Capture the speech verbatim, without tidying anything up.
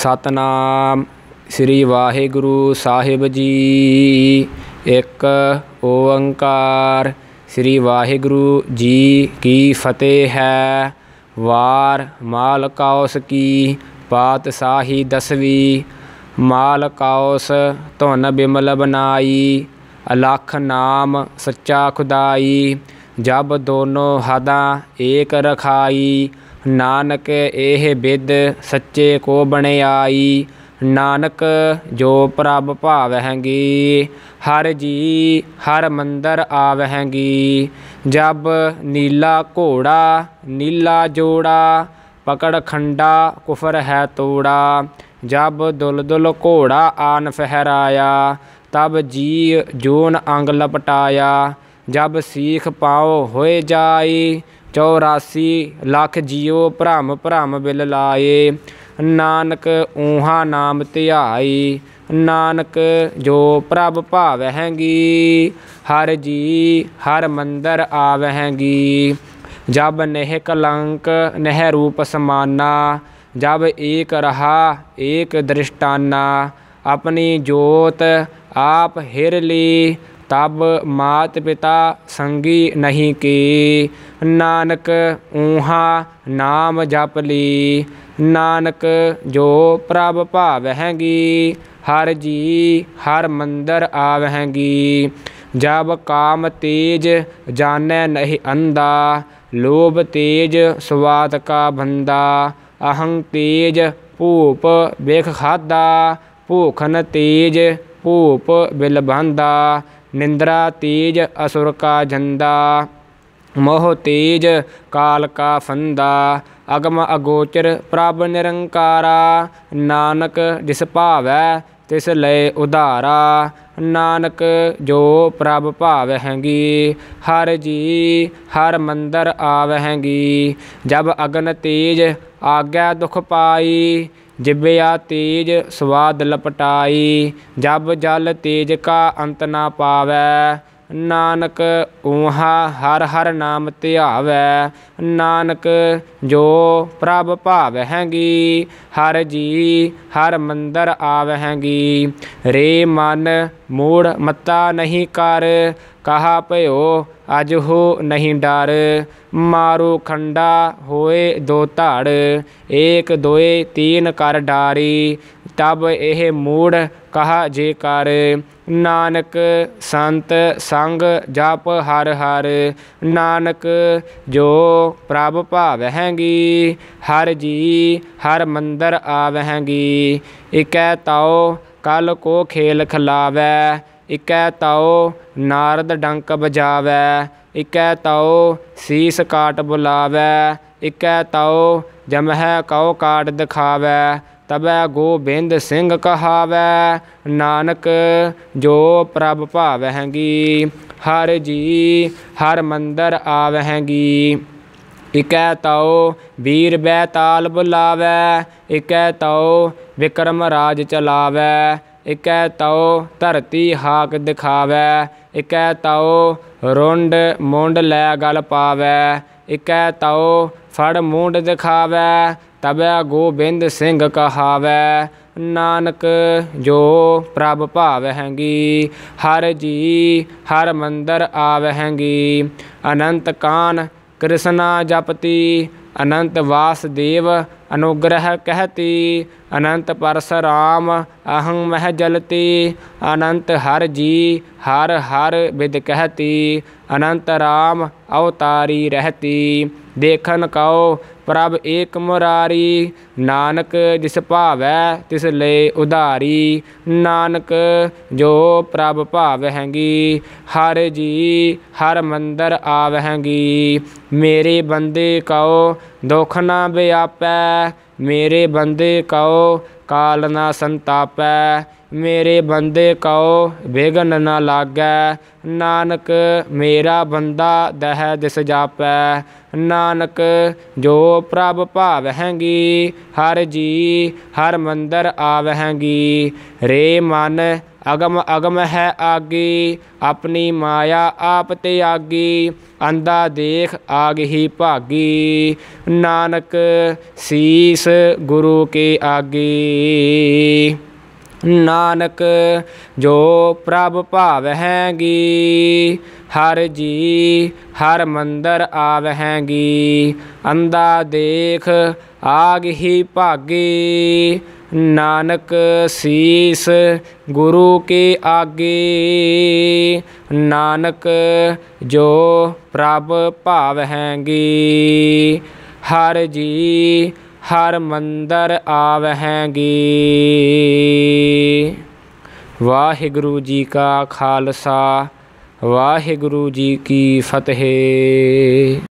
सतनाम श्री वाहिगुरु साहिब जी। एक ओंकार श्री वाहिगुरु जी की फतेह है। वार माल काउस की पातशाही दसवीं। माल काउस धुन बिमल बनाई, अलख नाम सच्चा खुदाई। जब दोनों हदा एक रखाई, नानक एह बिद सच्चे को बणियाई। नानक जो प्रभ भावहंगी, हर जी हर मंदर आवहंगी। जब नीला घोड़ा नीला जोड़ा, पकड़ खंडा कुफर है तोड़ा। जब दुल दुल घोड़ा आन फहराया, तब जी जोन अंग लपटाया। जब सीख पाओ होए जाए, चौरासी लख जियो भ्रम भ्रम बिल लाए। नानक ऊहा नाम ध्याई, नानक जो प्रभ भावहंगी। हर जी हर मंदर आवहंगी। जब नेह कलंक नेह रूप समाना, जब एक रहा एक दृष्टाना। अपनी जोत आप हिर ली, तब मात पिता संगी नहीं की। नानक ऊहा नाम जप ली, नानक जो प्रभ भावहंगी। हर जी हर मंदर आवहंगी। जब काम तेज जाने नहीं अंधा, लोभ तेज स्वाद का बंदा। अहं तेज भूप बेख खादा, भूखन तेज भूप बिल बांधा। निंद्रा तेज असुर का झंदा, मोह तेज काल का फंदा। अगम अगोचर प्रभ निरंकारा, नानक जिस भावै तिस लय उधारा। नानक जो प्रभ भावहंगी, हर जी हर मंदर आवहंगी। जब अगन तेज आज्ञा दुख पाई, जिब्या तेज स्वाद लपटाई। जब जल तेज का अंत ना पावै, नानक ऊहा हर हर नाम ध्यावै। नानक जो प्रभ भावहंगी, हर जी हर मंदर आवहंगी। रे मन मूढ़ मत्ता नहीं कर, कहा भयो अजहु नहीं डर। मारो खंडा होए दो धड़, एक दोए तीन कर डारी। तब एह मूढ़ कहा जे कर, नानक संत संग जप हर हर। नानक जो प्रभ भावहंगी, हर जी हर मंदर आवहंगी। इकै ताओ कल को खेल खिलावै, इकै ताओ नारद डंक बजावै। इकै ताओ शीस काट बुलावै, इकै ताओ जमह कौ काट दिखावै। तबै गोबिंद सिंह कहावै, नानक जो प्रभ भावहंगी। हर जी हर मंदर आवहंगी। इकै ताओ वीर बैताल बुलावै, इकै ताओ विक्रम राज चलावै। इकै ताओ धरती हाक दिखावै, इकै ताओ रुंड मुंड लै गल पावै। इकै ताओ फड़ मूंड दिखावै, तबै गोबिंद सिंह कहावै। नानक जो प्रभ भावहंगी, हर जी हर मंदर आवहंगी। अनंत कान कृष्णा जपति, अनंत वासुदेव अनुग्रह कहती। अनंत परशुराम अहं मह जलती, अनंत हर जी हर हर बिद कहती। अनंत राम अवतारी रहती, देखन कहो प्रभ एक मुरारी। नानक जिस भावै तिस लय उधारी। नानक जो प्रभ भावहंगी, हर जी हर मंदर आवहंगी। मेरे बंदे कहो दुख ना व्यापै, मेरे बंदे कहो काल ना संतापै। मेरे बंदे कहो विघन ना लागै, नानक मेरा बंदा दह दिस जापै। नानक जो प्रभ भावहंगी, हर जी हर मंदर आवहंगी। रे मन अगम अगम है आगी, अपनी माया आप त्यागी, अंधा देख आग ही भागी, नानक शीस गुरु के आगे। नानक जो प्रभ भावहैंगी, हर जी हर मंदर आवहैंगी, अंधा देख आग ही भागी, नानक शीस गुरु के आगे। नानक जो प्रभ भावहैंगी, हर जी हर मंदर आवहैंगी। वाहिगुरु जी का खालसा, वाहिगुरु जी की फतेह।